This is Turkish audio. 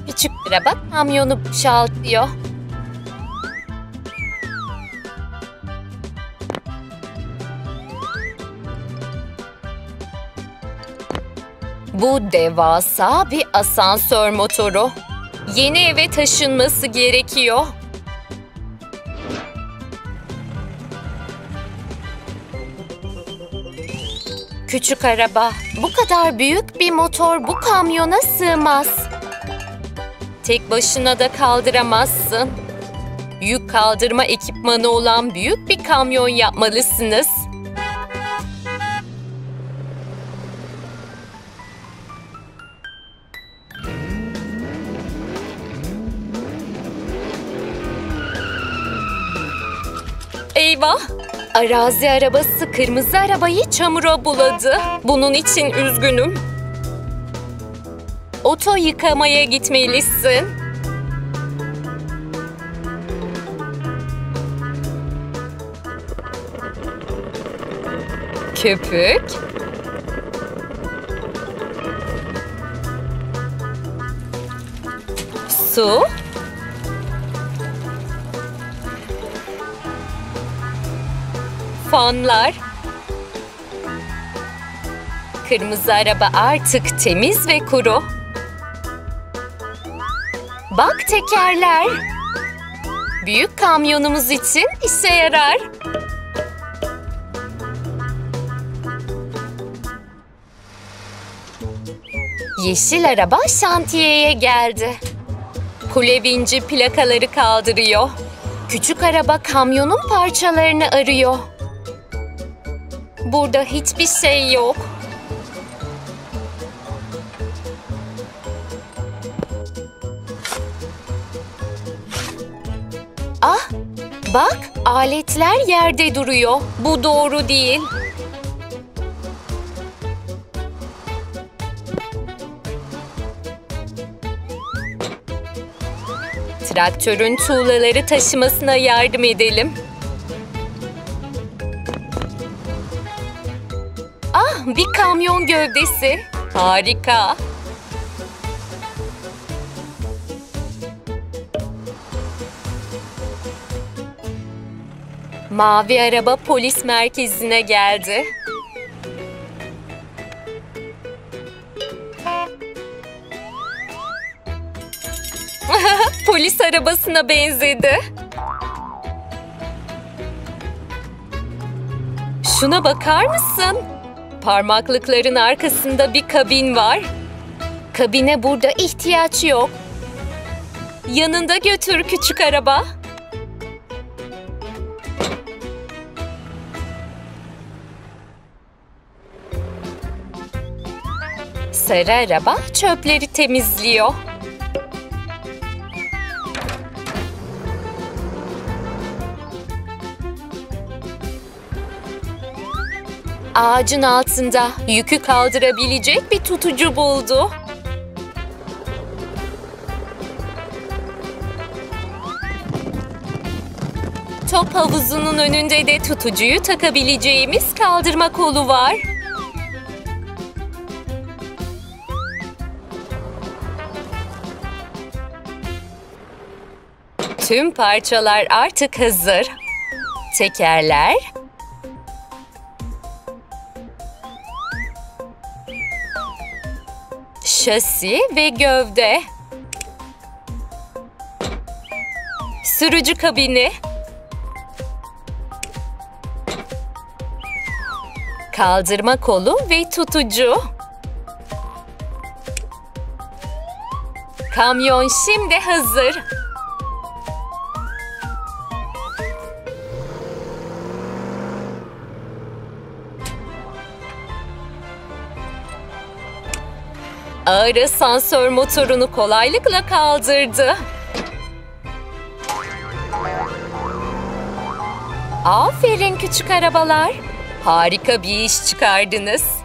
Küçük araba kamyonu boşaltıyor. Bu devasa bir asansör motoru. Yeni eve taşınması gerekiyor. Küçük araba, bu kadar büyük bir motor bu kamyona sığmaz. Tek başına da kaldıramazsın. Yük kaldırma ekipmanı olan büyük bir kamyon yapmalısınız. Eyvah! Arazi arabası kırmızı arabayı çamura buladı. Bunun için üzgünüm. Oto yıkamaya gitmelisin. Köpük. Su. Fanlar. Kırmızı araba artık temiz ve kuru. Bak tekerler. Büyük kamyonumuz için işe yarar. Yeşil araba şantiyeye geldi. Kule vinci plakaları kaldırıyor. Küçük araba kamyonun parçalarını arıyor. Burada hiçbir şey yok. Ah, bak aletler yerde duruyor. Bu doğru değil. Traktörün tuğlaları taşımasına yardım edelim. Ah, bir kamyon gövdesi. Harika. Mavi araba polis merkezine geldi. Polis arabasına benzedi. Şuna bakar mısın? Parmaklıkların arkasında bir kabin var. Kabine burada ihtiyaç yok. Yanında götür küçük araba. Sarı araba çöpleri temizliyor. Ağacın altında yükü kaldırabilecek bir tutucu buldu. Top havuzunun önünde de tutucuyu takabileceğimiz kaldırma kolu var. Tüm parçalar artık hazır. Tekerler, şasi ve gövde, sürücü kabini, kaldırma kolu ve tutucu. Kamyon şimdi hazır. Ağır asansör motorunu kolaylıkla kaldırdı. Aferin küçük arabalar. Harika bir iş çıkardınız.